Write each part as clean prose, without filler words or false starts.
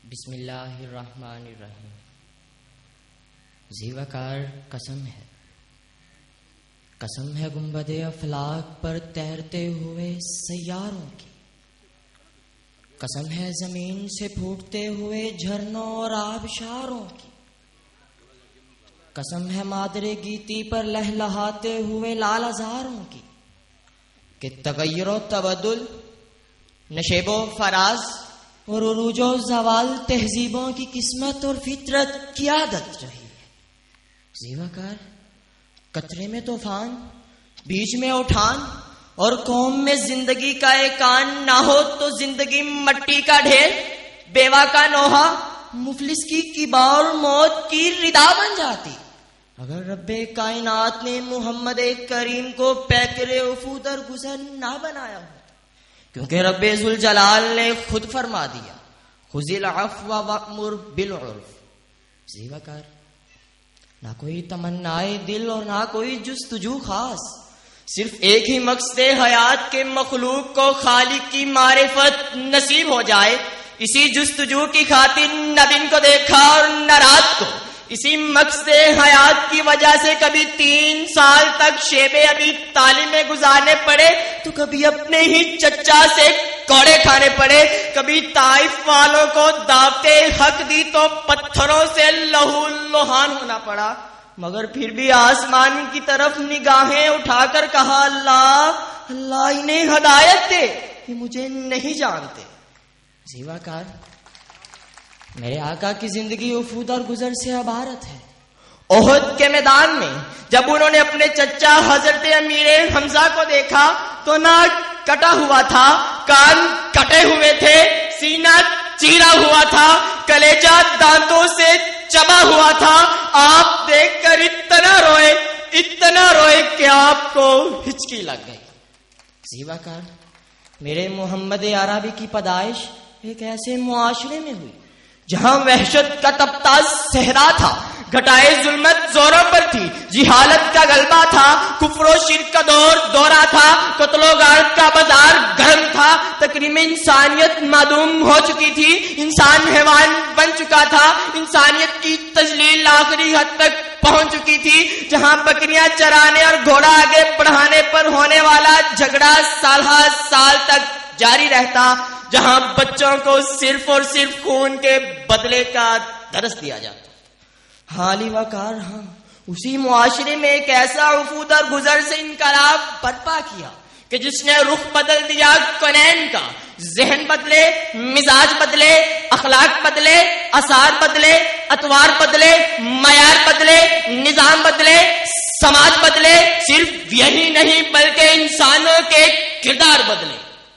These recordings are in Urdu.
بسم اللہ الرحمن الرحیم. زیوکار قسم ہے گنبد افلاک پر تیرتے ہوئے سیاروں کی، قسم ہے زمین سے پھوٹتے ہوئے جھرنوں اور آبشاروں کی، قسم ہے مادر گیتی پر لہلہاتے ہوئے لال ازاروں کی، کہ تغیر و تبدل، نشیب و فراز اور عروج و زوال تہذیبوں کی قسمت اور فطرت کی عادت رہی ہے. زیوکار قطرے میں طوفان، بیچ میں اٹھان، اور قوم میں زندگی کا ایک آن نہ ہو تو زندگی مٹی کا ڈھیر، بیوہ کا نوحہ، مفلس کی قبا اور موت کی ردا بن جاتی. اگر رب کائنات نے محمد کریم کو پیکر عفو در گزر نہ بنایا ہو، کیونکہ رب ذوالجلال نے خود فرما دیا خذ العفو وامر بالعرف. زیوکار نہ کوئی تمنائے دل اور نہ کوئی جستجو خاص، صرف ایک ہی مقصد حیات کے مخلوق کو خالق کی معرفت نصیب ہو جائے. اسی جستجو کی خاطر نہ دن کو دیکھا اور نہ رات کو. اسی مقصد حیات کی وجہ سے کبھی 3 سال تک شیب ابھی تعلیم میں گزارنے پڑے تو کبھی اپنے ہی چچا سے کوڑے کھانے پڑے، کبھی طائف والوں کو دعوت حق دی تو پتھروں سے لہو لہان ہونا پڑا، مگر پھر بھی آسمان کی طرف نگاہیں اٹھا کر کہا اللہ اللہ انہیں ہدایت دے، یہ مجھے نہیں جانتے. زیوکار میرے آقا کی زندگی وفود اور گزر سے عبارت ہے. احد کے میدان میں جب انہوں نے اپنے چچا حضرت امیر حمزہ کو دیکھا تو ناک کٹا ہوا تھا، کان کٹے ہوئے تھے، سینہ چیرا ہوا تھا، کلیجہ دانتوں سے چبا ہوا تھا. آپ دیکھ کر اتنا روئے کہ آپ کو ہچکی لگ گئی. زیوکار میرے محمد عربی کی پیدائش ایک ایسے معاشرے میں ہوئی جہاں وحشت کا تپتا صحرا تھا، گھٹائے ظلمت زوروں پر تھی، جہالت کا غلبہ تھا، کفر و شرک کا دورہ تھا، قتل و غارت کا بازار گرم تھا، تقریم انسانیت معدوم ہو چکی تھی، انسان حیوان بن چکا تھا، انسانیت کی تذلیل آخری حد تک پہنچ چکی تھی، جہاں بکریاں چرانے اور گھوڑا آگے بڑھانے پر ہونے والا جھگڑا سال تک جاری رہتا، جہاں بچوں کو صرف اور صرف خون کے بدلے کا درس دیا جاتا. حالی وقار ہاں اسی معاشرے میں ایک ایسا وفود اور گزر سے انقلاب برپا کیا کہ جس نے رخ بدل دیا کونین کا. ذہن بدلے، مزاج بدلے، اخلاق بدلے، آثار بدلے، اطوار بدلے، معیار بدلے، نظام بدلے، سماج بدلے. صرف یہی نہیں بلکہ انسانوں کے کردار بدلے.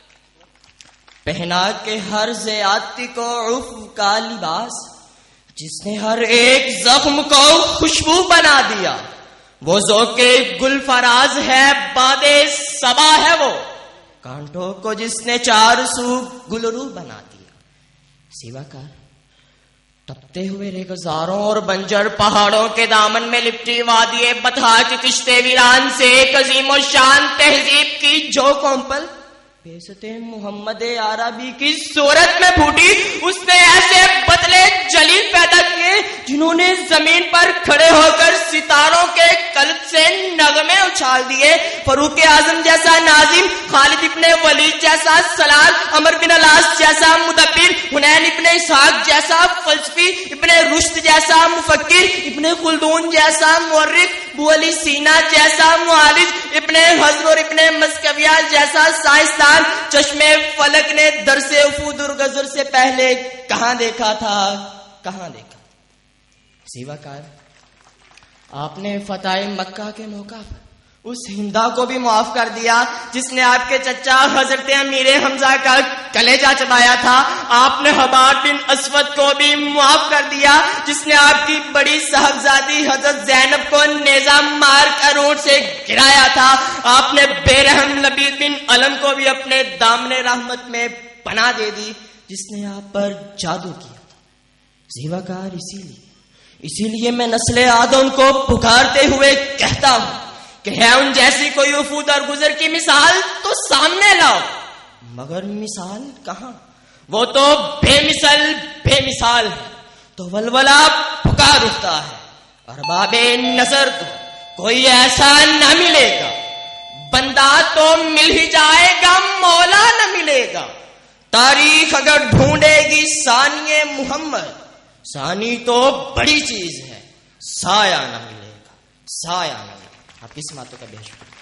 پہنا کے ہر زیادتی کو عفو کا لباس، جس نے ہر ایک زخم کو خوشبو بنا دیا. وہ ذوق گل فراز ہے، باد صبا ہے وہ، کانٹوں کو جس نے 4 سو گلرو بنا دیا. زیوکار تپتے ہوئے ریگزاروں اور بنجر پہاڑوں کے دامن میں لپٹی وادی بتھا کی کشتے ویران سے ایک عظیم و شان تہذیب کی جو کومپل بیست محمد عربی کی صورت میں پھوٹی، اس نے ایسے بدلے جلیل پیدا کیے جنہوں نے زمین پر کھڑے ہو کر ستاروں کے قلب سے نغمے اچھال دیے. فاروق اعظم جیسا ناظم، خالد ابن ولید جیسا سلال، عمر بن العاص جیسا مدبر، حنین ابن اسحاق جیسا فلسفی، ابن رشد جیسا مفکر، ابن خلدون جیسا مورخ، ابو علی سینا جیسا معالج، ابن حضر اور ابن مسکویہ جیسا سائنسدان. چشمے فلک نے درس وفود اور گزر سے پہلے کہاں دیکھا تھا، کہاں دیکھا. زیوکار آپ نے فتح مکہ کے موقع پر اس ہندا کو بھی معاف کر دیا جس نے آپ کے چچا حضرت امیر حمزہ کا کلیجہ چبایا تھا. آپ نے حباب بن اسود کو بھی معاف کر دیا جس نے آپ کی بڑی صاحبزادی حضرت زینب کو نیزہ مار کر اونٹ سے گرایا تھا. آپ نے بے رحم لبید بن علم کو بھی اپنے دامن رحمت میں پناہ دے دی جس نے آپ پر جادو کیا تھا. زیوکار اسی لیے میں نسل آدم کو پکارتے ہوئے کہتا ہوں کہ ہے ان جیسی کوئی وفود اور گزر کی مثال تو سامنے لاؤ، مگر مثال کہاں؟ وہ تو بے مثال ہے، تو ولولہ پکار اٹھتا ہے، ارباب نظر کو کوئی ایسا نہ ملے گا، بندہ تو مل ہی جائے گا، مولا نہ ملے گا۔ تاریخ اگر ڈھونڈے گی ثانی محمد، ثانی تو بڑی چیز ہے، سایہ نہ ملے گا، سایہ نہ ملے گا۔ آپ کی سماعتوں کا بے شکریہ۔